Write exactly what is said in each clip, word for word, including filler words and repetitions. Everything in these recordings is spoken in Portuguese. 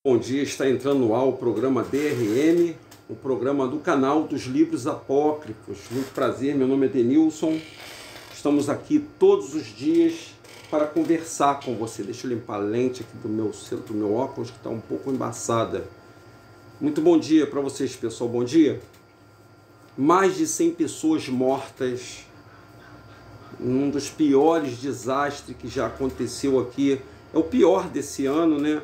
Bom dia, está entrando no ar o programa D R M, o programa do canal dos livros apócrifos. Muito prazer, meu nome é Denilson. Estamos aqui todos os dias para conversar com você. Deixa eu limpar a lente aqui do meu, do meu óculos, que está um pouco embaçada. Muito bom dia para vocês, pessoal. Bom dia. Mais de cem pessoas mortas, um dos piores desastres que já aconteceu aqui. É o pior desse ano, né?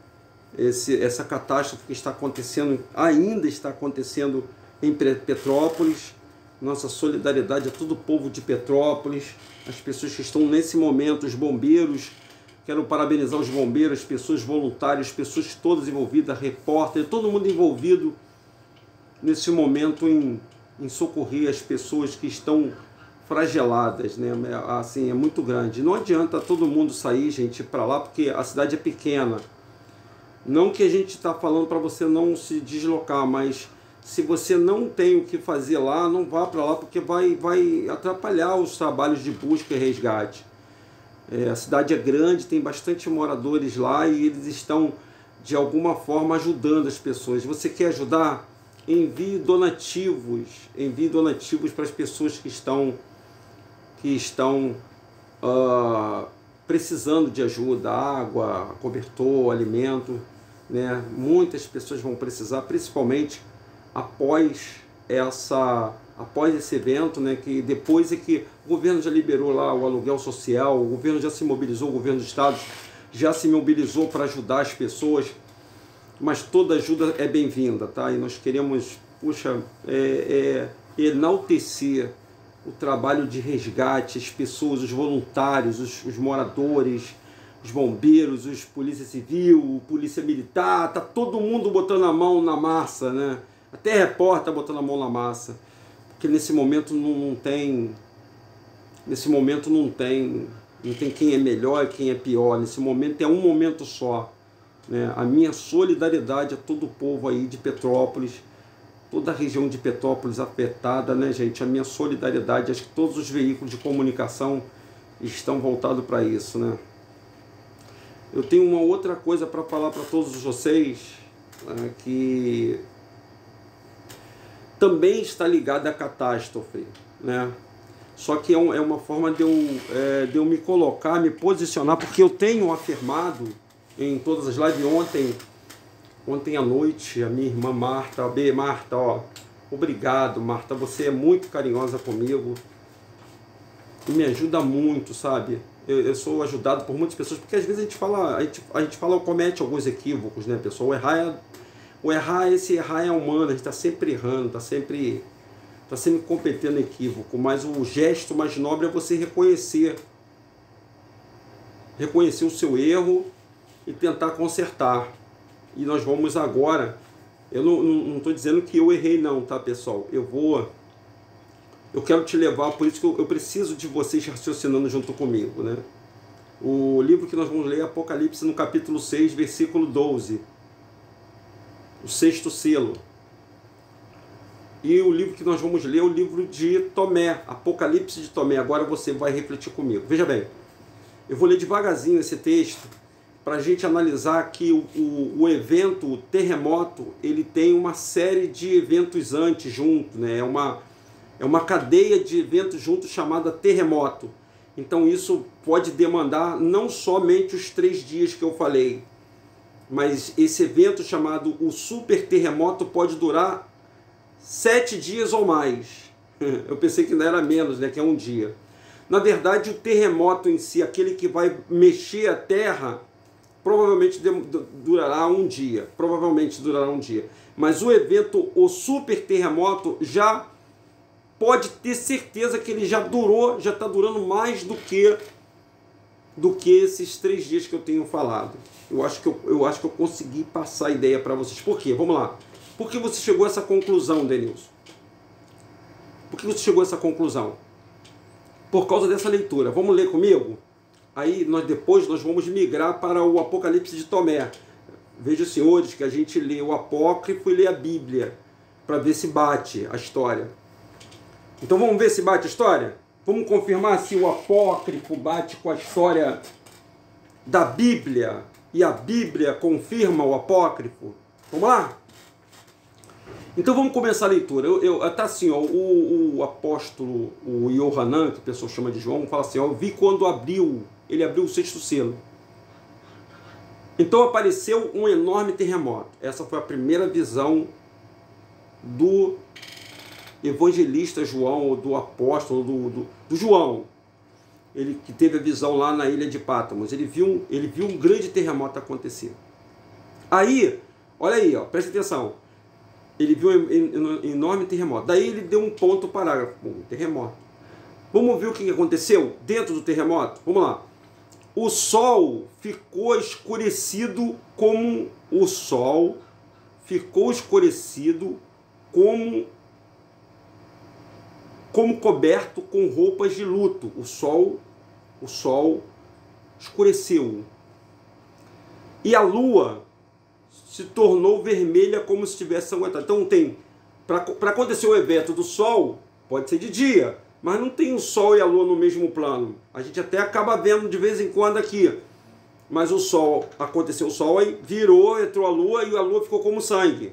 Esse, essa catástrofe que está acontecendo, ainda está acontecendo em Petrópolis. Nossa solidariedade a todo o povo de Petrópolis, as pessoas que estão nesse momento, os bombeiros. Quero parabenizar os bombeiros, as pessoas voluntárias, as pessoas todas envolvidas, repórteres, todo mundo envolvido nesse momento em, em socorrer as pessoas que estão flageladas, né? Assim, é muito grande. Não adianta todo mundo sair, gente, para lá, porque a cidade é pequena. Não que a gente está falando para você não se deslocar, mas se você não tem o que fazer lá, não vá para lá, porque vai, vai atrapalhar os trabalhos de busca e resgate. É, a cidade é grande, tem bastante moradores lá e eles estão, de alguma forma, ajudando as pessoas. Você quer ajudar? Envie donativos, envie donativos para as pessoas que estão, que estão uh, precisando de ajuda, água, cobertor, alimento. Né? Muitas pessoas vão precisar, principalmente após essa após esse evento, né? Que depois é que o governo já liberou lá o aluguel social, o governo já se mobilizou, o governo do estado já se mobilizou para ajudar as pessoas, mas toda ajuda é bem-vinda, tá? E nós queremos, puxa, é, é, enaltecer o trabalho de resgate, as pessoas, os voluntários, os, os moradores, os bombeiros, os polícia civil, polícia militar, tá todo mundo botando a mão na massa, né? Até repórter tá botando a mão na massa, porque nesse momento não, não tem, nesse momento não tem, não tem quem é melhor e quem é pior. Nesse momento é um momento só, né? A minha solidariedade a todo o povo aí de Petrópolis, toda a região de Petrópolis afetada, né, gente? A minha solidariedade, acho que todos os veículos de comunicação estão voltados para isso, né? Eu tenho uma outra coisa para falar para todos vocês, né, que também está ligada à catástrofe, né? Só que é, um, é uma forma de eu, é, de eu me colocar, me posicionar, porque eu tenho afirmado em todas as lives. Ontem, ontem à noite, a minha irmã Marta, B, Marta, ó, obrigado, Marta, você é muito carinhosa comigo e me ajuda muito, sabe? Eu, eu sou ajudado por muitas pessoas, porque às vezes a gente fala, a gente, a gente fala, comete alguns equívocos, né, pessoal? O errar é, o errar, esse errar é humano, a gente está sempre errando, está sempre, tá sempre cometendo equívoco, mas o gesto mais nobre é você reconhecer, reconhecer o seu erro e tentar consertar. E nós vamos agora, eu não estou dizendo que eu errei não, tá, pessoal? Eu vou... Eu quero te levar, por isso que eu, eu preciso de vocês raciocinando junto comigo, né? O livro que nós vamos ler é Apocalipse no capítulo seis, versículo doze. O sexto selo. E o livro que nós vamos ler é o livro de Tomé, Apocalipse de Tomé. Agora você vai refletir comigo. Veja bem, eu vou ler devagarzinho esse texto para a gente analisar que o, o, o evento, o terremoto, ele tem uma série de eventos antes junto, né? É uma... É uma cadeia de eventos juntos chamada terremoto. Então isso pode demandar não somente os três dias que eu falei, mas esse evento chamado o super terremoto pode durar sete dias ou mais. Eu pensei que não era menos, né, que é um dia. Na verdade, o terremoto em si, aquele que vai mexer a terra, provavelmente durará um dia. Provavelmente durará um dia. Mas o evento, o super terremoto, já... pode ter certeza que ele já durou, já está durando mais do que do que esses três dias que eu tenho falado. Eu acho que eu, eu, acho que eu consegui passar a ideia para vocês. Por quê? Vamos lá. Por que você chegou a essa conclusão, Denilson? Por que você chegou a essa conclusão? Por causa dessa leitura. Vamos ler comigo? Aí nós, depois nós vamos migrar para o Apocalipse de Tomé. Veja, senhores, que a gente lê o Apócrifo e lê a Bíblia, para ver se bate a história. Então vamos ver se bate a história? Vamos confirmar se o apócrifo bate com a história da Bíblia. e a Bíblia confirma o apócrifo? Vamos lá? Então vamos começar a leitura. Eu, eu, tá assim, ó, o, o apóstolo, o Yohanan, que o pessoal chama de João, fala assim, ó, eu vi quando abriu, ele abriu o sexto selo. Então apareceu um enorme terremoto. Essa foi a primeira visão do evangelista João, ou do apóstolo, do, do, do João. Ele que teve a visão lá na ilha de Patmos. Ele viu, ele viu um grande terremoto acontecer. Aí, olha aí, ó, presta atenção. Ele viu um enorme terremoto. Daí ele deu um ponto parágrafo. Um terremoto. Vamos ver o que aconteceu dentro do terremoto? Vamos lá. O sol ficou escurecido como o sol ficou escurecido como como coberto com roupas de luto. O sol, o sol escureceu. E a lua se tornou vermelha como se estivesse sanguentada. Então tem, para acontecer o evento do sol, pode ser de dia, mas não tem o sol e a lua no mesmo plano. A gente até acaba vendo de vez em quando aqui. Mas o sol, aconteceu o sol, aí virou, entrou a lua e a lua ficou como sangue.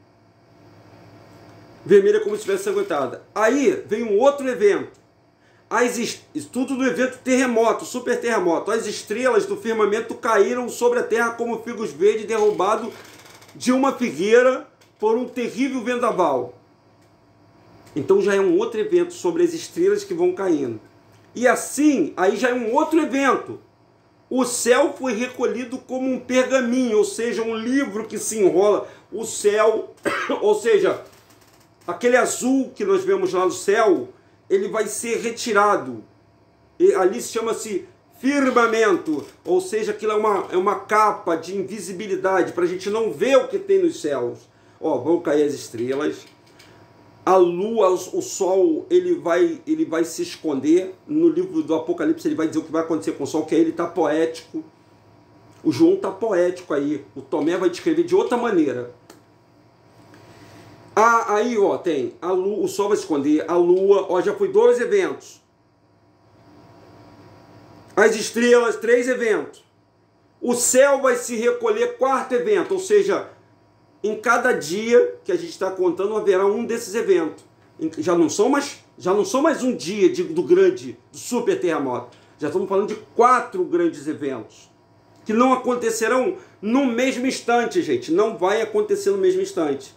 Vermelha como se estivesse sanguentada. Aí vem um outro evento. As est... Tudo do evento terremoto, super terremoto. As estrelas do firmamento caíram sobre a terra como figos verdes derrubados de uma figueira por um terrível vendaval. Então já é um outro evento sobre as estrelas que vão caindo. E assim, aí já é um outro evento. O céu foi recolhido como um pergaminho, ou seja, um livro que se enrola. O céu, ou seja, aquele azul que nós vemos lá no céu, ele vai ser retirado. E ali chama-se firmamento, ou seja, aquilo é uma, é uma capa de invisibilidade, para a gente não ver o que tem nos céus. Ó, vão cair as estrelas, a lua, o sol, ele vai, ele vai se esconder. No livro do Apocalipse ele vai dizer o que vai acontecer com o sol, que aí ele está poético. O João está poético aí, o Tomé vai descrever de outra maneira. Ah, aí, ó, tem a lua, o sol vai se esconder, a lua, ó, já foi dois eventos. As estrelas, três eventos. O céu vai se recolher, quarto evento, ou seja, em cada dia que a gente está contando haverá um desses eventos. Já não são mais, já não são mais um dia de, do grande, do super terremoto. Já estamos falando de quatro grandes eventos que não acontecerão no mesmo instante, gente. Não vai acontecer no mesmo instante.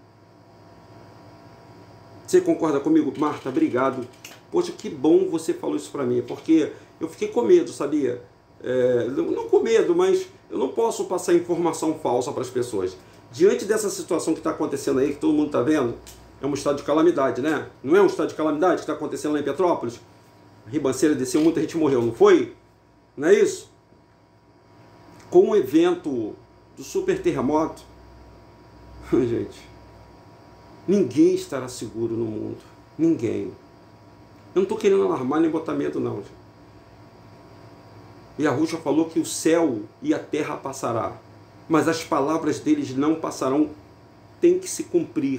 Você concorda comigo, Marta? Obrigado. Poxa, que bom você falou isso para mim, porque eu fiquei com medo, sabia? É, não com medo, mas eu não posso passar informação falsa para as pessoas. Diante dessa situação que está acontecendo aí, que todo mundo está vendo, é um estado de calamidade, né? Não é um estado de calamidade que está acontecendo lá em Petrópolis? A ribanceira desceu, muita gente morreu, não foi? Não é isso? Com o evento do super terremoto, gente, ninguém estará seguro no mundo. Ninguém. Eu não estou querendo alarmar nem botar medo, não, gente. E a Rússia falou que o céu e a terra passará, mas as palavras deles não passarão. Tem que se cumprir.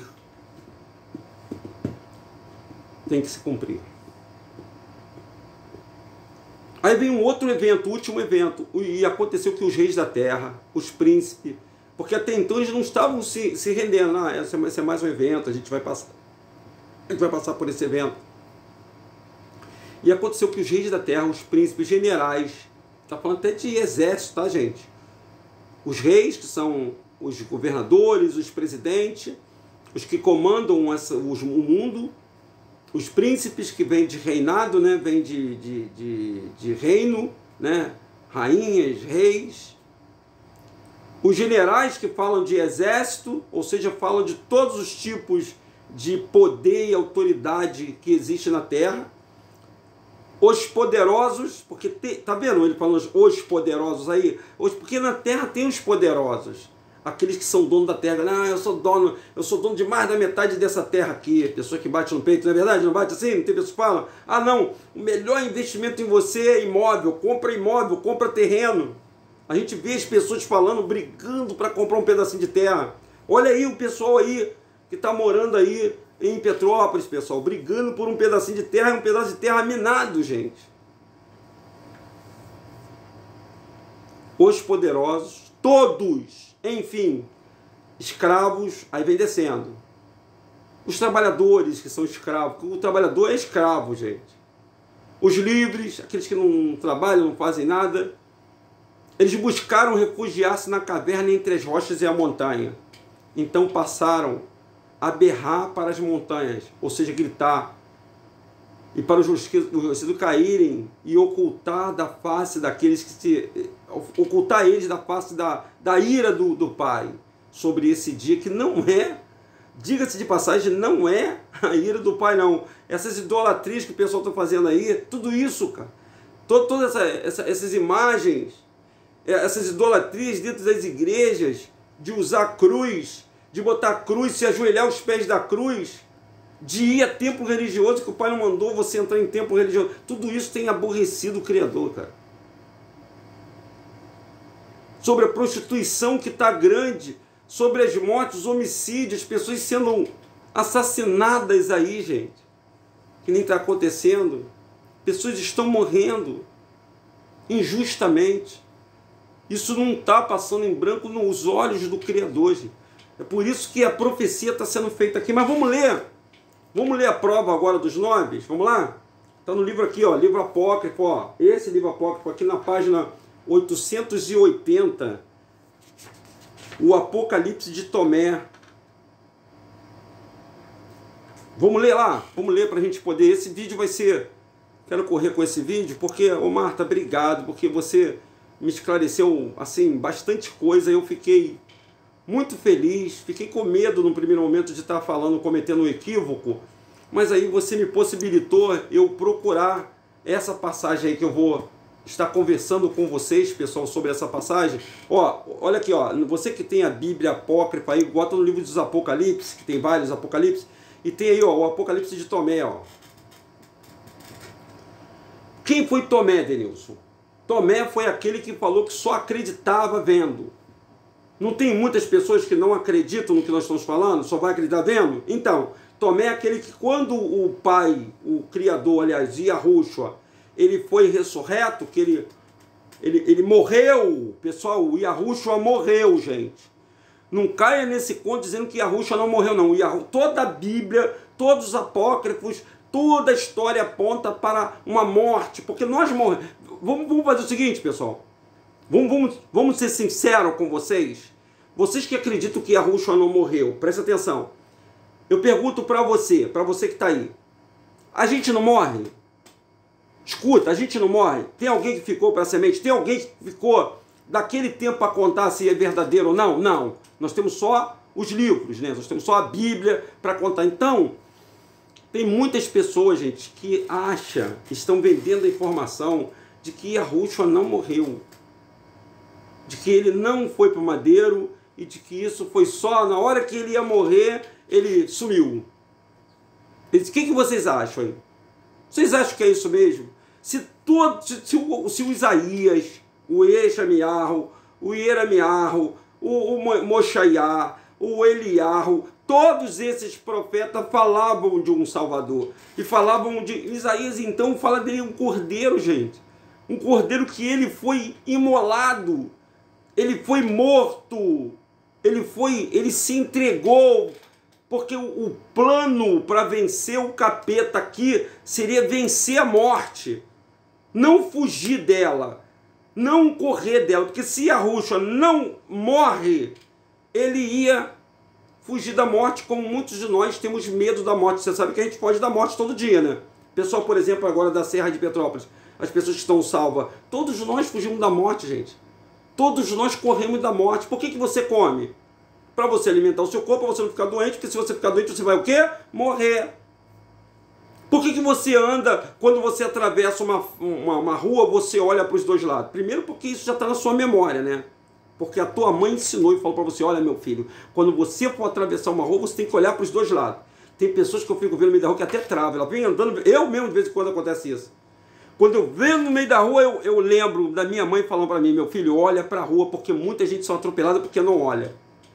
Tem que se cumprir. Aí vem um outro evento, o último evento, e aconteceu que os reis da terra, os príncipes, porque até então eles não estavam se, se rendendo. Ah, esse é mais um evento, a gente vai passar, a gente vai passar por esse evento. E aconteceu que os reis da terra, os príncipes, generais, está falando até de exército, tá, gente? Os reis, que são os governadores, os presidentes, os que comandam essa, os, o mundo, os príncipes que vêm de reinado, né? Vêm de, de, de, de reino, né? Rainhas, reis. Os generais que falam de exército, ou seja, falam de todos os tipos de poder e autoridade que existe na terra. Os poderosos, porque te, tá vendo ele falando os poderosos aí? Os, porque na terra tem os poderosos, aqueles que são donos da terra. Ah, eu sou dono, eu sou dono de mais da metade dessa terra aqui. Pessoa que bate no peito, não é verdade? Não bate assim? Não tem pessoa que fala? Ah, não, o melhor investimento em você é imóvel, compra imóvel, compra terreno. A gente vê as pessoas falando, brigando para comprar um pedacinho de terra. Olha aí o pessoal aí que está morando aí em Petrópolis, pessoal, brigando por um pedacinho de terra, e um pedaço de terra minado, gente. os poderosos, todos, enfim, escravos, aí vem descendo. Os trabalhadores que são escravos, o trabalhador é escravo, gente. Os livres, aqueles que não trabalham, não fazem nada, eles buscaram refugiar-se na caverna entre as rochas e a montanha. Então passaram a berrar para as montanhas, ou seja, gritar, e para os justiçados caírem e ocultar da face daqueles que se... ocultar eles da face da, da ira do, do Pai sobre esse dia, que não é, diga-se de passagem, não é a ira do Pai, não. Essas idolatrias que o pessoal está fazendo aí, tudo isso, cara, todo, todas essa, essa, essas imagens, essas idolatrias dentro das igrejas, de usar cruz, de botar cruz, se ajoelhar aos pés da cruz, de ir a templo religioso, que o Pai não mandou você entrar em templo religioso. Tudo isso tem aborrecido o Criador, cara. Sobre a prostituição que está grande, sobre as mortes, os homicídios, as pessoas sendo assassinadas aí, gente, que nem está acontecendo. Pessoas estão morrendo injustamente. Isso não está passando em branco nos olhos do Criador, gente. É por isso que a profecia está sendo feita aqui. Mas vamos ler. Vamos ler a prova agora dos nobres? Vamos lá? Está no livro aqui, ó, livro apócrifo, ó. Esse livro apócrifo aqui na página oitocentos e oitenta. O Apocalipse de Tomé. Vamos ler lá? Vamos ler para a gente poder. Esse vídeo vai ser... Quero correr com esse vídeo porque, ô Marta, obrigado, porque você me esclareceu, assim, bastante coisa. Eu fiquei muito feliz, fiquei com medo no primeiro momento de estar falando, cometendo um equívoco, mas aí você me possibilitou eu procurar essa passagem aí que eu vou estar conversando com vocês, pessoal, sobre essa passagem. Ó, olha aqui, ó, você que tem a Bíblia apócrifa aí, bota no livro dos Apocalipse, que tem vários Apocalipse, e tem aí, ó, o Apocalipse de Tomé, ó. Quem foi Tomé, Denilson? Tomé foi aquele que falou que só acreditava vendo. Não tem muitas pessoas que não acreditam no que nós estamos falando, só vai acreditar vendo? Então, Tomé é aquele que quando o Pai, o Criador, aliás, Yahushua, ele foi ressurreto, que ele, ele, ele morreu, pessoal, o Yahushua morreu, gente. Não caia nesse conto dizendo que Yahushua não morreu, não. Yahushua, toda a Bíblia, todos os apócrifos, toda a história aponta para uma morte, porque nós morremos. Vamos, vamos fazer o seguinte, pessoal. Vamos, vamos, vamos ser sinceros com vocês. Vocês que acreditam que Yahushua não morreu, presta atenção. Eu pergunto para você, para você que está aí. A gente não morre? Escuta, a gente não morre? Tem alguém que ficou para a semente? Tem alguém que ficou daquele tempo para contar se é verdadeiro ou não? Não. Nós temos só os livros, né? Nós temos só a Bíblia para contar. Então, tem muitas pessoas, gente, que acham, estão vendendo a informação de que Yahushua não morreu. De que ele não foi para o madeiro e de que isso foi só na hora que ele ia morrer, ele sumiu. O que, que vocês acham aí? Vocês acham que é isso mesmo? Se, todo, se, se, o, se o Isaías, o Eixamiarro, o Ieramiarro, o, o Moshaiá, o Eliarro, todos esses profetas falavam de um Salvador. E falavam de... Isaías, então, fala dele um cordeiro, gente. Um cordeiro que ele foi imolado. Ele foi morto. Ele foi... Ele se entregou. Porque o, o plano para vencer o capeta aqui seria vencer a morte. Não fugir dela. Não correr dela. Porque se Yahushua não morre, ele ia fugir da morte, como muitos de nós temos medo da morte. Você sabe que a gente foge da morte todo dia, né? Pessoal, por exemplo, agora da Serra de Petrópolis, as pessoas que estão salvas, todos nós fugimos da morte, gente. Todos nós corremos da morte. Por que, que você come? Para você alimentar o seu corpo, para você não ficar doente, porque se você ficar doente, você vai o quê? Morrer. Por que, que você anda, quando você atravessa uma, uma, uma rua, você olha para os dois lados? Primeiro porque isso já está na sua memória, né? Porque a tua mãe ensinou e falou para você, olha meu filho, quando você for atravessar uma rua, você tem que olhar para os dois lados. Tem pessoas que eu fico vendo no meio da rua que até trava, ela vem andando, eu mesmo de vez em quando acontece isso. Quando eu venho no meio da rua, eu, eu lembro da minha mãe falando para mim, meu filho, olha para a rua, porque muita gente são atropelada porque não olha.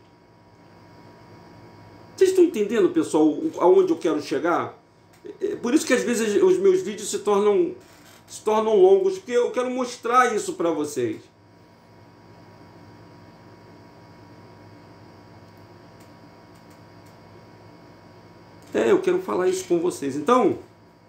Vocês estão entendendo, pessoal, aonde eu quero chegar? É por isso que às vezes os meus vídeos se tornam, se tornam longos, porque eu quero mostrar isso para vocês. É, eu quero falar isso com vocês. Então,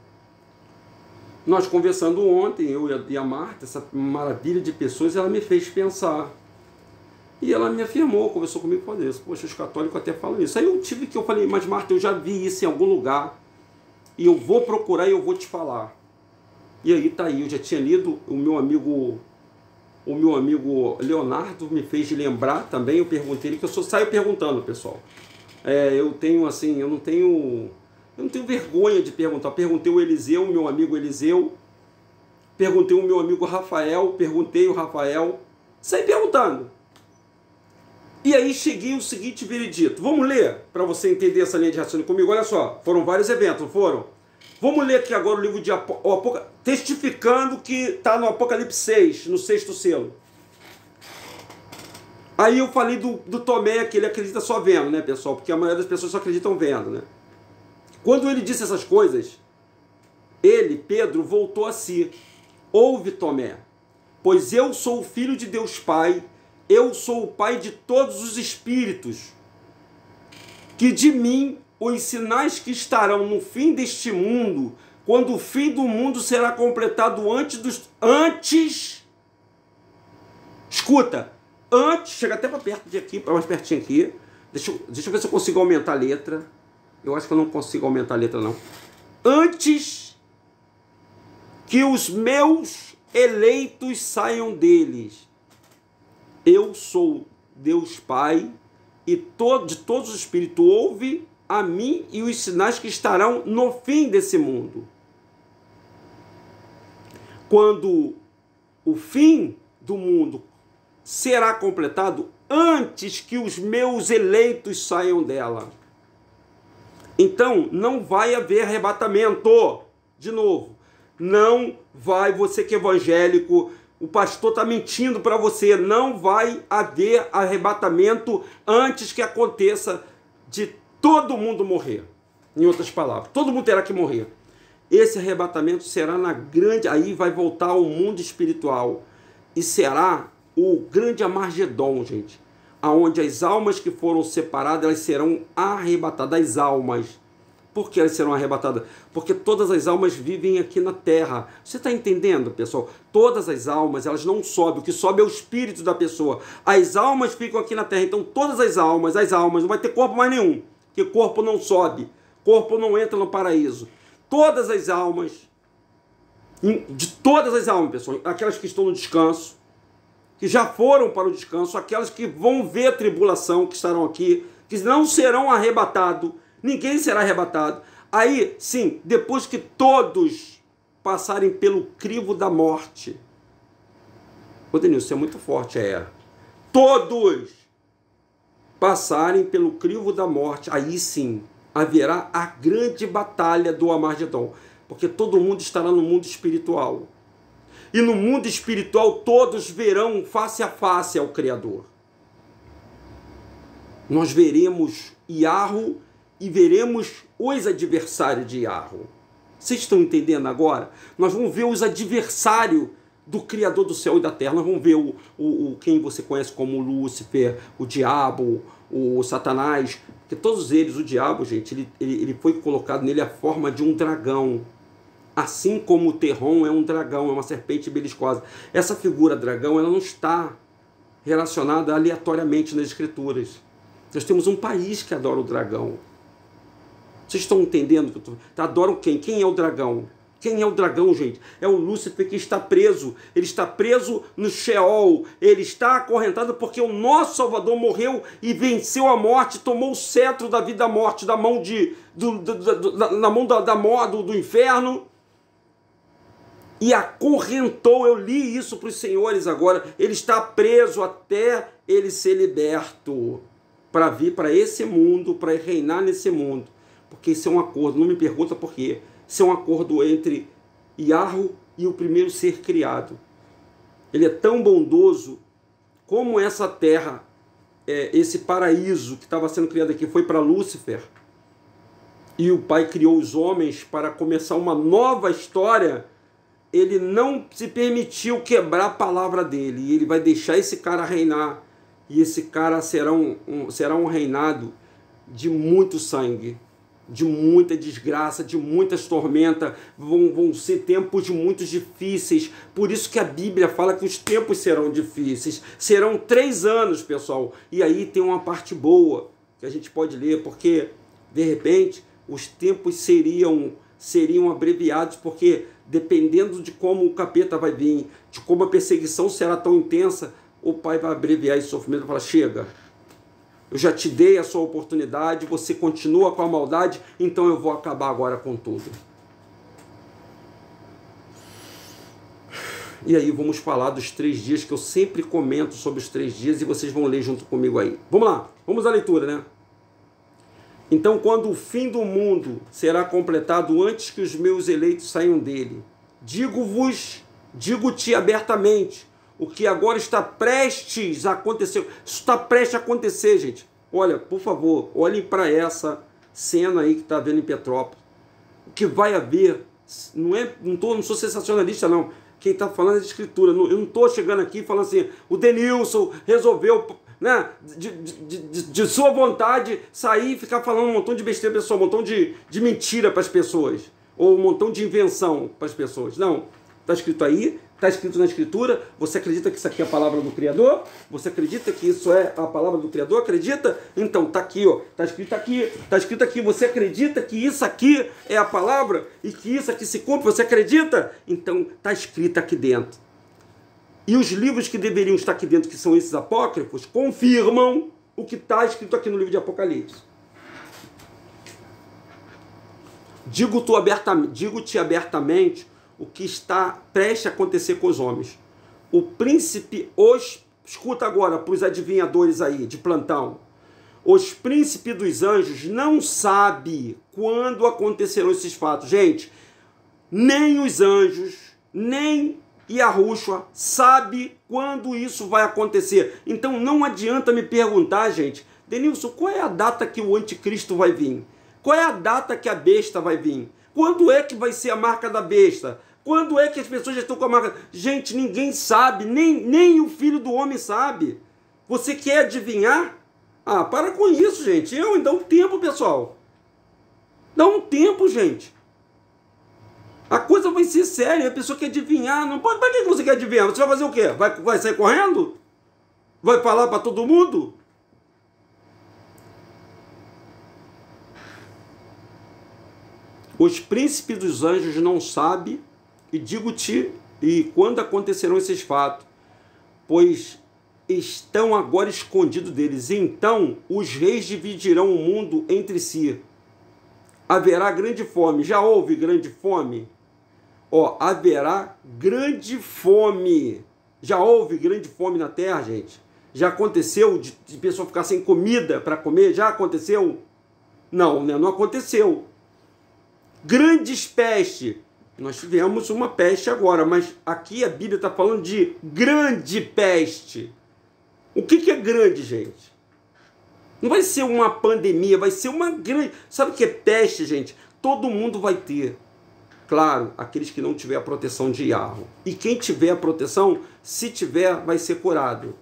nós conversando ontem, eu e a Marta, essa maravilha de pessoas, ela me fez pensar. E ela me afirmou, conversou comigo e falou isso. Poxa, os católicos até falam isso. Aí eu tive que, eu falei, mas Marta, eu já vi isso em algum lugar. E eu vou procurar e eu vou te falar. E aí tá aí, eu já tinha lido, o meu amigo, o meu amigo Leonardo me fez lembrar também, eu perguntei ele, que eu só saio perguntando, pessoal. É, eu tenho assim, eu não tenho, eu não tenho vergonha de perguntar. Perguntei o Eliseu, meu amigo Eliseu, perguntei o meu amigo Rafael, perguntei o Rafael, saí perguntando. E aí cheguei ao seguinte veredito. Vamos ler, para você entender essa linha de raciocínio comigo. Olha só, foram vários eventos, não foram? Vamos ler aqui agora o livro de Apocalipse, testificando que está no Apocalipse seis, no sexto selo. Aí eu falei do, do Tomé, que ele acredita só vendo, né, pessoal? Porque a maioria das pessoas só acreditam vendo, né? Quando ele disse essas coisas, ele, Pedro, voltou a si. Ouve, Tomé, pois eu sou o filho de Deus Pai, eu sou o Pai de todos os espíritos, que de mim os sinais que estarão no fim deste mundo, quando o fim do mundo será completado antes dos... Antes... Escuta, antes... Chega até para perto de aqui, para mais pertinho aqui. Deixa eu, deixa eu ver se eu consigo aumentar a letra. Eu acho que eu não consigo aumentar a letra, não. Antes que os meus eleitos saiam deles. Eu sou Deus Pai, e todo, de todos os espíritos ouve a mim e os sinais que estarão no fim desse mundo. Quando o fim do mundo será completado antes que os meus eleitos saiam dela. Então, não vai haver arrebatamento. De novo, não vai, você que é evangélico, o pastor está mentindo para você, não vai haver arrebatamento antes que aconteça de todo mundo morrer. Em outras palavras, todo mundo terá que morrer. Esse arrebatamento será na grande... Aí vai voltar ao mundo espiritual. E será o grande Armagedon, gente. Aonde as almas que foram separadas, elas serão arrebatadas. As almas. Por que elas serão arrebatadas? Porque todas as almas vivem aqui na Terra. Você está entendendo, pessoal? Todas as almas, elas não sobem. O que sobe é o espírito da pessoa. As almas ficam aqui na Terra. Então todas as almas, as almas, não vai ter corpo mais nenhum. Que corpo não sobe, corpo não entra no paraíso. Todas as almas, de todas as almas, pessoal, aquelas que estão no descanso, que já foram para o descanso, aquelas que vão ver a tribulação, que estarão aqui, que não serão arrebatados, ninguém será arrebatado. Aí, sim, depois que todos passarem pelo crivo da morte. Ô, Denilson, isso é muito forte, é. Todos passarem pelo crivo da morte, aí sim haverá a grande batalha do Armagedon, porque todo mundo estará no mundo espiritual. E no mundo espiritual todos verão face a face ao Criador. Nós veremos Iarro e veremos os adversários de Iarro. Vocês estão entendendo agora? Nós vamos ver os adversários do Criador do céu e da terra. Nós vamos ver o, o, o quem você conhece como Lúcifer, o diabo, o Satanás, porque todos eles, o diabo, gente, ele, ele, ele foi colocado nele a forma de um dragão. Assim como o Terron é um dragão, é uma serpente beliscosa. Essa figura dragão, ela não está relacionada aleatoriamente nas escrituras. Nós temos um país que adora o dragão. Vocês estão entendendo? Que eu tô... Adoram quem? Quem é o dragão? Quem é o dragão, gente? É o Lúcifer que está preso. Ele está preso no Sheol. Ele está acorrentado porque o nosso Salvador morreu e venceu a morte, tomou o cetro da vida da morte, da mão de, do, do, do, da, na mão da, da morte, do, do inferno. E acorrentou, eu li isso para os senhores agora. Ele está preso até ele ser liberto para vir para esse mundo, para reinar nesse mundo. Porque isso é um acordo, não me pergunta por quê. Isso é um acordo entre Iarro e o primeiro ser criado. Ele é tão bondoso como essa terra, é, esse paraíso que estava sendo criado aqui foi para Lúcifer. E o Pai criou os homens para começar uma nova história. Ele não se permitiu quebrar a palavra dele. E ele vai deixar esse cara reinar. E esse cara será um, um, será um reinado de muito sangue. de muita desgraça, de muitas tormentas, vão, vão ser tempos muito difíceis. Por isso que a Bíblia fala que os tempos serão difíceis. Serão três anos, pessoal. E aí tem uma parte boa que a gente pode ler, porque, de repente, os tempos seriam, seriam abreviados, porque dependendo de como o capeta vai vir, de como a perseguição será tão intensa, o Pai vai abreviar esse sofrimento e falar, chega, eu já te dei a sua oportunidade, você continua com a maldade, então eu vou acabar agora com tudo. E aí vamos falar dos três dias, que eu sempre comento sobre os três dias, e vocês vão ler junto comigo aí. Vamos lá, vamos à leitura, né? Então, quando o fim do mundo será completado antes que os meus eleitos saiam dele, digo-vos, digo-te abertamente, o que agora está prestes a acontecer. Isso está prestes a acontecer, gente. Olha, por favor, olhem para essa cena aí que está vendo em Petrópolis. O que vai haver, não, é, não, tô, não sou sensacionalista, não. Quem está falando é de escritura. Eu não estou chegando aqui falando assim, o Denilson resolveu, né, de, de, de, de sua vontade, sair e ficar falando um montão de besteira para as pessoas, um montão de, de mentira para as pessoas, ou um montão de invenção para as pessoas. Não, está escrito aí. Está escrito na Escritura. Você acredita que isso aqui é a palavra do Criador? Você acredita que isso é a palavra do Criador? Acredita? Então, está aqui, ó. Está escrito aqui. Está escrito aqui. Você acredita que isso aqui é a palavra? E que isso aqui se cumpre? Você acredita? Então, está escrito aqui dentro. E os livros que deveriam estar aqui dentro, que são esses apócrifos, confirmam o que está escrito aqui no livro de Apocalipse. Digo-te abertamente, digo-te abertamente o que está prestes a acontecer com os homens. O príncipe, os, escuta agora para os adivinhadores aí, de plantão, os príncipes dos anjos não sabem quando acontecerão esses fatos. Gente, nem os anjos, nem Yahushua sabe quando isso vai acontecer. Então não adianta me perguntar, gente, Denilson, qual é a data que o anticristo vai vir? Qual é a data que a besta vai vir? Quando é que vai ser a marca da besta? Quando é que as pessoas já estão com a marca? Gente, ninguém sabe, nem, nem o Filho do Homem sabe. Você quer adivinhar? Ah, para com isso, gente. Eu, dá um tempo, pessoal. Dá um tempo, gente. A coisa vai ser séria. A pessoa quer adivinhar. Não pode. Para que você quer adivinhar? Você vai fazer o quê? Vai, vai sair correndo? Vai falar para todo mundo? Os príncipes dos anjos não sabem. E digo-te, e quando acontecerão esses fatos, pois estão agora escondidos deles. Então os reis dividirão o mundo entre si. Haverá grande fome. Já houve grande fome? Ó, haverá grande fome. Já houve grande fome na terra, gente? Já aconteceu de, de pessoa ficar sem comida para comer? Já aconteceu? Não, né? Não aconteceu. Grandes pestes. Nós tivemos uma peste agora, mas aqui a Bíblia está falando de grande peste. O que, que é grande, gente? Não vai ser uma pandemia, vai ser uma grande... Sabe o que é peste, gente? Todo mundo vai ter. Claro, aqueles que não tiver a proteção de Yahweh. E quem tiver a proteção, se tiver, vai ser curado.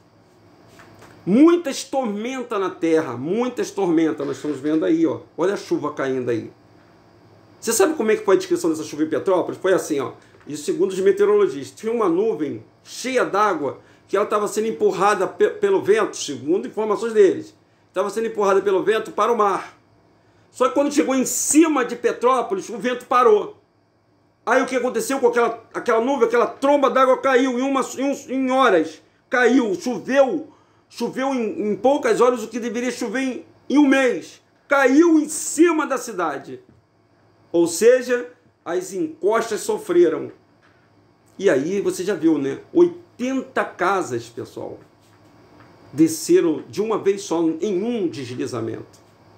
Muitas tormentas na terra, muitas tormentas. Nós estamos vendo aí, ó. Olha a chuva caindo aí. Você sabe como é que foi a descrição dessa chuva em Petrópolis? Foi assim, ó. E segundo os meteorologistas, tinha uma nuvem cheia d'água que ela estava sendo empurrada pe pelo vento, segundo informações deles. Estava sendo empurrada pelo vento para o mar. Só que quando chegou em cima de Petrópolis, o vento parou. Aí o que aconteceu com aquela, aquela nuvem, aquela tromba d'água caiu em, uma, em, um, em horas. Caiu, choveu, choveu em, em poucas horas o que deveria chover em, em um mês. Caiu em cima da cidade. Ou seja, as encostas sofreram. E aí você já viu, né? oitenta casas, pessoal, desceram de uma vez só em um deslizamento.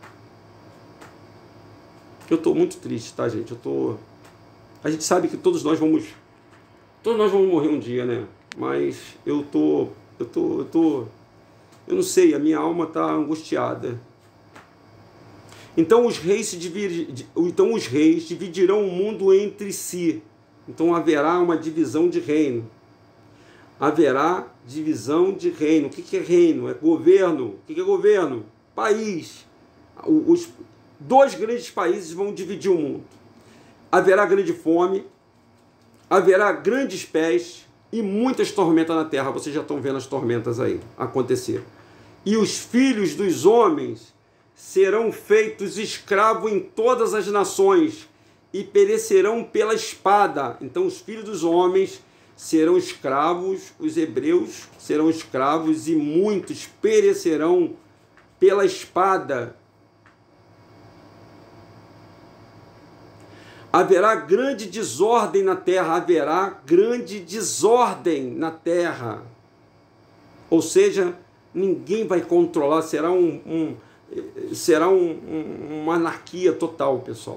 Eu estou muito triste, tá, gente? Eu tô... A gente sabe que todos nós vamos... Todos nós vamos morrer um dia, né? Mas eu tô... Eu tô... Eu tô... Eu não sei, a minha alma está angustiada. Então os reis se dividir, então os reis dividirão o mundo entre si. Então haverá uma divisão de reino. Haverá divisão de reino. O que é reino? É governo. O que é governo? País. Os, dois grandes países vão dividir o mundo. Haverá grande fome, haverá grandes pestes e muitas tormentas na terra. Vocês já estão vendo as tormentas aí acontecer. E os filhos dos homens serão feitos escravos em todas as nações e perecerão pela espada. Então os filhos dos homens serão escravos, os hebreus serão escravos e muitos perecerão pela espada. Haverá grande desordem na terra, haverá grande desordem na terra. Ou seja, ninguém vai controlar, será, um, um, será um, um, uma anarquia total, pessoal.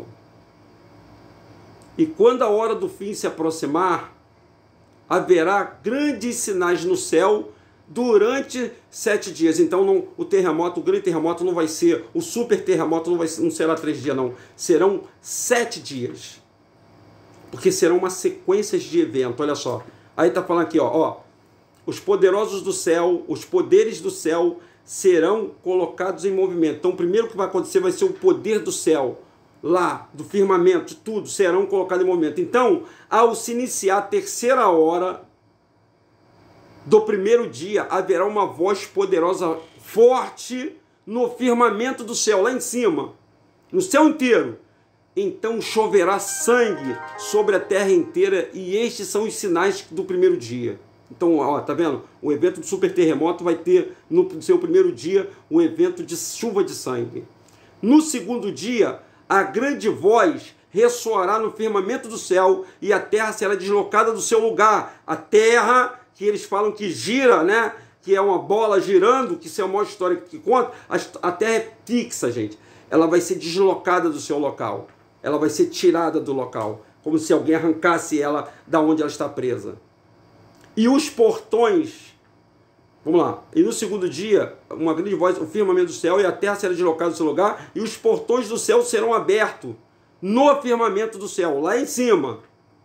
E quando a hora do fim se aproximar, haverá grandes sinais no céu durante sete dias. Então não, o terremoto, o grande terremoto não vai ser, o super terremoto não, vai, não será três dias, não. Serão sete dias. Porque serão uma sequência de eventos. Olha só. Aí está falando aqui, ó, ó. Os poderosos do céu, os poderes do céu serão colocados em movimento. Então o primeiro que vai acontecer vai ser o poder do céu. Lá, do firmamento, tudo serão colocados em movimento. Então, ao se iniciar a terceira hora do primeiro dia, haverá uma voz poderosa, forte, no firmamento do céu, lá em cima, no céu inteiro. Então choverá sangue sobre a terra inteira, e estes são os sinais do primeiro dia. Então, ó, tá vendo? O evento do super terremoto vai ter, no seu primeiro dia, um evento de chuva de sangue. No segundo dia, a grande voz ressoará no firmamento do céu, e a terra será deslocada do seu lugar. A terra, que eles falam que gira, né? Que é uma bola girando, que isso é a maior história que conta, a terra é fixa, gente. Ela vai ser deslocada do seu local. Ela vai ser tirada do local, como se alguém arrancasse ela da onde ela está presa. E os portões, vamos lá, e no segundo dia, uma grande voz, o firmamento do céu, e a terra será deslocada do seu lugar, e os portões do céu serão abertos no firmamento do céu, lá em cima,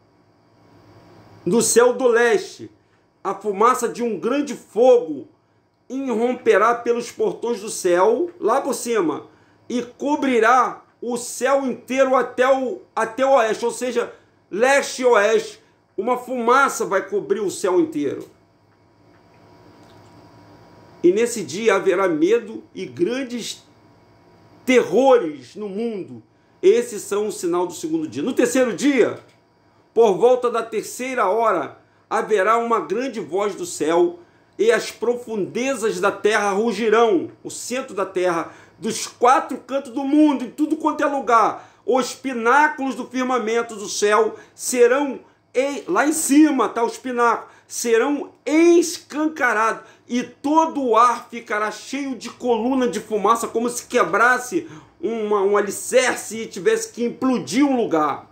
no céu do leste. A fumaça de um grande fogo irromperá pelos portões do céu, lá por cima, e cobrirá o céu inteiro até o, até o oeste, ou seja, leste e oeste. Uma fumaça vai cobrir o céu inteiro. E nesse dia haverá medo e grandes terrores no mundo. Esses são o sinal do segundo dia. No terceiro dia, por volta da terceira hora, haverá uma grande voz do céu, e as profundezas da terra rugirão, o centro da terra, dos quatro cantos do mundo, em tudo quanto é lugar. Os pináculos do firmamento do céu serão, lá em cima está os pináculos, serão escancarados, e todo o ar ficará cheio de coluna de fumaça, como se quebrasse uma, um alicerce e tivesse que implodir um lugar.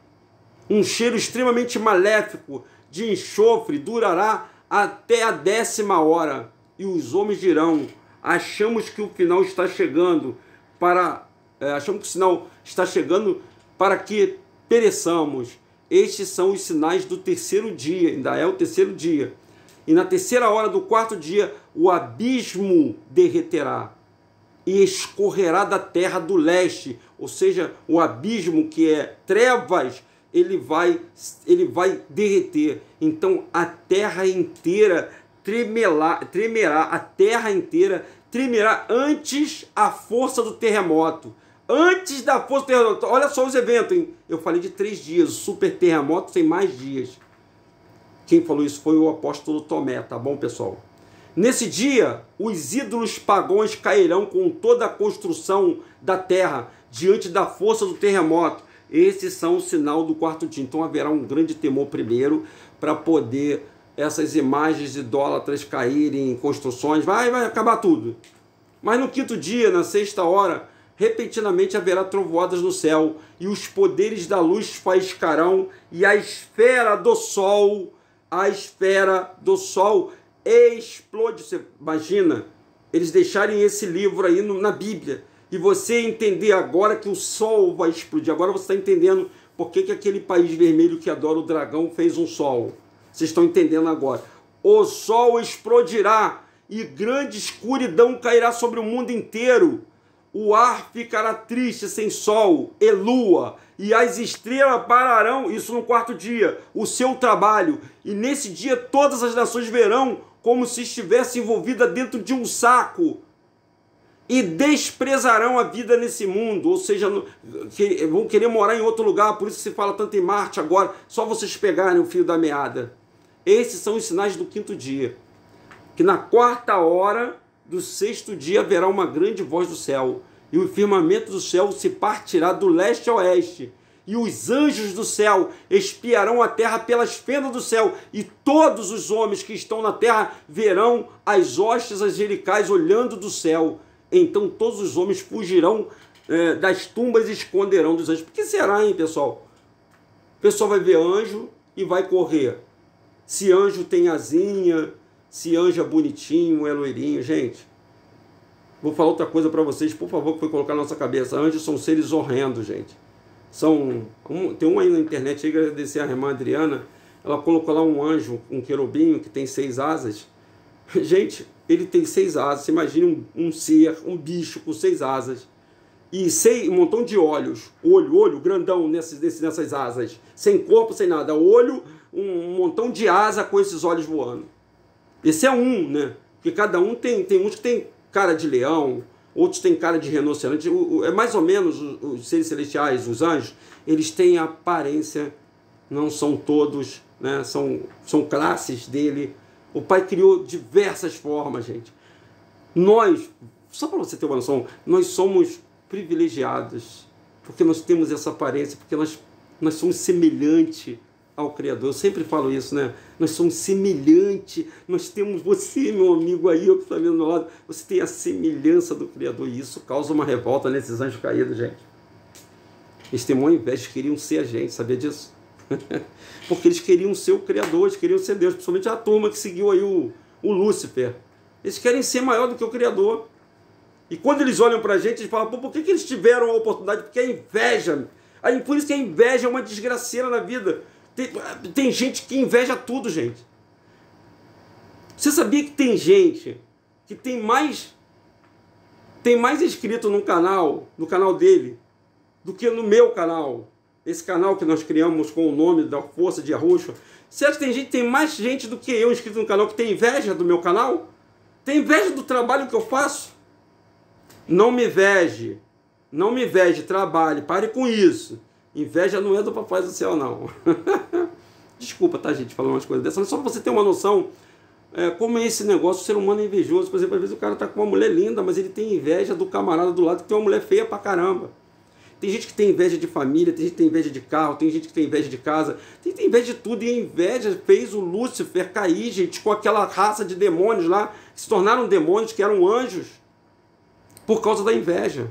Um cheiro extremamente maléfico de enxofre durará até a décima hora, e os homens dirão: achamos que o final está chegando para é, achamos que o sinal está chegando para que pereçamos. Estes são os sinais do terceiro dia, ainda é o terceiro dia. E na terceira hora do quarto dia, o abismo derreterá e escorrerá da terra do leste, ou seja, o abismo que é trevas, ele vai, ele vai derreter. Então a terra inteira tremerá, tremerá, a terra inteira tremerá antes a força do terremoto. Antes da força do terremoto. Olha só os eventos, hein? Eu falei de três dias, o super terremoto tem mais dias. Quem falou isso foi o apóstolo Tomé, tá bom, pessoal? Nesse dia, os ídolos pagãos cairão com toda a construção da terra diante da força do terremoto. Esses são o sinal do quarto dia. Então haverá um grande temor primeiro para poder essas imagens idólatras caírem em construções. Vai, vai acabar tudo. Mas no quinto dia, na sexta hora, repentinamente haverá trovoadas no céu, e os poderes da luz faiscarão, e a esfera do sol, a esfera do sol explode. Você imagina eles deixarem esse livro aí no, na Bíblia, e você entender agora que o sol vai explodir. Agora você está entendendo por que, que aquele país vermelho que adora o dragão fez um sol. Vocês estão entendendo agora. O sol explodirá, e grande escuridão cairá sobre o mundo inteiro. o ar ficará triste sem sol e lua, e as estrelas pararão, isso no quarto dia, o seu trabalho, e nesse dia todas as nações verão como se estivesse envolvida dentro de um saco, e desprezarão a vida nesse mundo, ou seja, que vão querer morar em outro lugar, por isso se fala tanto em Marte agora, só vocês pegarem o fio da meada. Esses são os sinais do quinto dia, que na quarta hora do sexto dia haverá uma grande voz do céu, e o firmamento do céu se partirá do leste a oeste, e os anjos do céu espiarão a terra pelas fendas do céu, e todos os homens que estão na terra verão as hostes angelicais olhando do céu. Então todos os homens fugirão é, das tumbas e esconderão dos anjos. Por que será, hein, pessoal? O pessoal vai ver anjo e vai correr. Se anjo tem asinha, se anjo é bonitinho, é loirinho. Gente, vou falar outra coisa para vocês, por favor, que foi colocar na nossa cabeça. Anjos são seres horrendos, gente. São, um, tem um aí na internet, aí, agradecer a irmã Adriana, ela colocou lá um anjo, um querubinho que tem seis asas. Gente, ele tem seis asas. Você imagina um, um ser, um bicho com seis asas. E seis, um montão de olhos. Olho, olho grandão nessas, nessas asas. Sem corpo, sem nada. Olho, um, um montão de asa com esses olhos voando. Esse é um, né? Porque cada um tem, tem uns que tem cara de leão, outros têm cara de rinoceronte. O, o, é mais ou menos os, os seres celestiais, os anjos, eles têm a aparência, não são todos, né? São, são classes dele. O Pai criou diversas formas, gente. Nós, só para você ter uma noção, nós somos privilegiados, porque nós temos essa aparência, porque nós, nós somos semelhantes ao Criador. Eu sempre falo isso, né? Nós somos semelhantes, nós temos você, meu amigo aí, eu que está vendo do meu lado, você tem a semelhança do Criador, e isso causa uma revolta nesses anjos caídos, gente. Eles têm uma inveja, eles queriam ser a gente, sabia disso? Porque eles queriam ser o Criador, eles queriam ser Deus, principalmente a turma que seguiu aí o, o Lúcifer. Eles querem ser maior do que o Criador. E quando eles olham para a gente, eles falam, pô, por que, que eles tiveram a oportunidade? Porque é inveja. Aí, por isso que a inveja é uma desgraceira na vida. Tem, tem gente que inveja tudo, gente. Você sabia que tem gente que tem mais, tem mais inscrito no canal, no canal dele, do que no meu canal? Esse canal que nós criamos com o nome da Força de Arroxo. Você acha que tem gente, tem mais gente do que eu inscrito no canal que tem inveja do meu canal? Tem inveja do trabalho que eu faço? Não me inveje. Não me inveje, trabalhe. Pare com isso. Inveja não é do Papai do Céu, não. Desculpa, tá, gente, falando umas coisas dessas. Mas só para você ter uma noção, é, como é esse negócio, o ser humano é invejoso. Por exemplo, às vezes o cara tá com uma mulher linda, mas ele tem inveja do camarada do lado que tem uma mulher feia pra caramba. Tem gente que tem inveja de família, tem gente que tem inveja de carro, tem gente que tem inveja de casa, tem gente que tem inveja de tudo, e a inveja fez o Lúcifer cair, gente, com aquela raça de demônios lá, que se tornaram demônios, que eram anjos, por causa da inveja.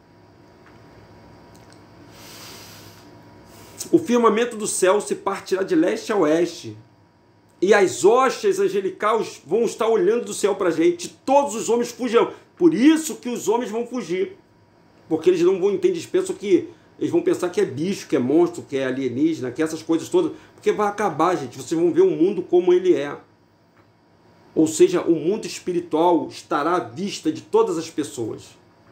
O firmamento do céu se partirá de leste a oeste, e as hostes angelicais vão estar olhando do céu para a gente, todos os homens fugirão. Por isso que os homens vão fugir. Porque eles não vão entender, eles pensam que eles vão pensar que é bicho, que é monstro, que é alienígena, que é essas coisas todas, porque vai acabar, gente. Vocês vão ver o mundo como ele é. Ou seja, o mundo espiritual estará à vista de todas as pessoas.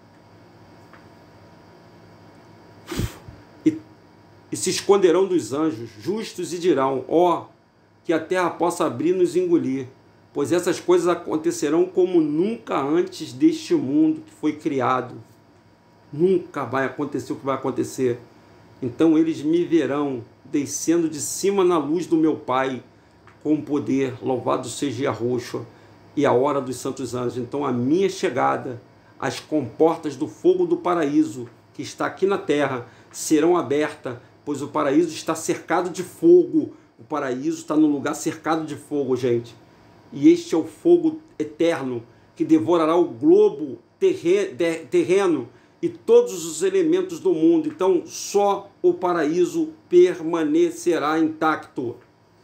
E, e se esconderão dos anjos justos e dirão, ó, que a terra possa abrir e nos engolir, pois essas coisas acontecerão como nunca antes deste mundo que foi criado. Nunca vai acontecer o que vai acontecer. Então eles me verão descendo de cima na luz do meu Pai com poder. Louvado seja Arroxo e a hora dos santos anjos. Então a minha chegada, as comportas do fogo do paraíso que está aqui na terra serão abertas, pois o paraíso está cercado de fogo. O paraíso está num lugar cercado de fogo, gente. E este é o fogo eterno que devorará o globo terreno e todos os elementos do mundo. Então só o paraíso permanecerá intacto.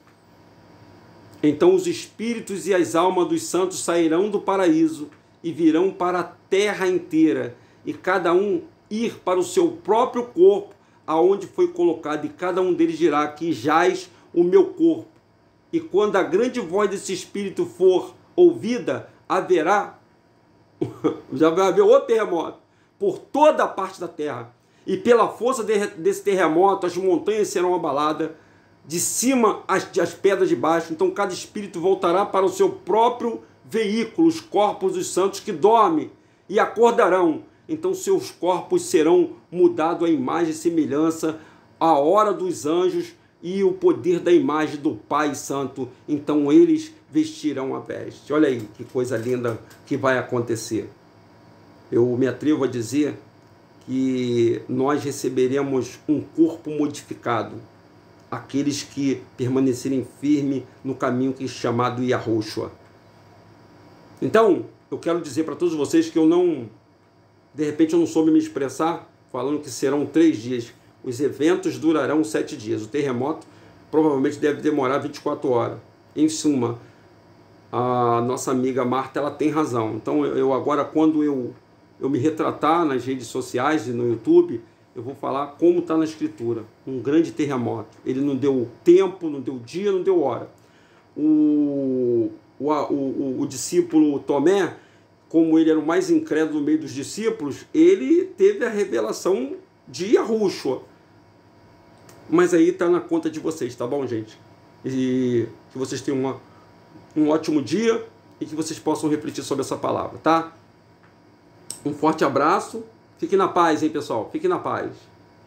Então os espíritos e as almas dos santos sairão do paraíso e virão para a terra inteira, e cada um ir para o seu próprio corpo, aonde foi colocado, e cada um deles dirá, aqui jaz o meu corpo. E quando a grande voz desse espírito for ouvida, haverá, já vai haver outro terremoto, por toda a parte da terra. E pela força de, desse terremoto, as montanhas serão abaladas, de cima as, as pedras de baixo. Então cada espírito voltará para o seu próprio veículo, os corpos dos santos que dormem, e acordarão. Então seus corpos serão mudados à imagem e semelhança, à hora dos anjos e o poder da imagem do Pai Santo. Então eles vestirão a veste. Olha aí que coisa linda que vai acontecer. Eu me atrevo a dizer que nós receberemos um corpo modificado, aqueles que permanecerem firmes no caminho que é chamado Yahushua. Então, eu quero dizer para todos vocês que eu não, de repente eu não soube me expressar, falando que serão três dias. Os eventos durarão sete dias. O terremoto provavelmente deve demorar vinte e quatro horas. Em suma, a nossa amiga Marta, ela tem razão. Então, eu agora, quando eu, eu me retratar nas redes sociais e no YouTube, eu vou falar como está na Escritura. Um grande terremoto. Ele não deu tempo, não deu dia, não deu hora. O, o, o, o discípulo Tomé, como ele era o mais incrédulo no meio dos discípulos, ele teve a revelação de Yahushua. Mas aí está na conta de vocês, tá bom, gente? E que vocês tenham uma, um ótimo dia e que vocês possam refletir sobre essa palavra, tá? Um forte abraço. Fique na paz, hein, pessoal? Fique na paz.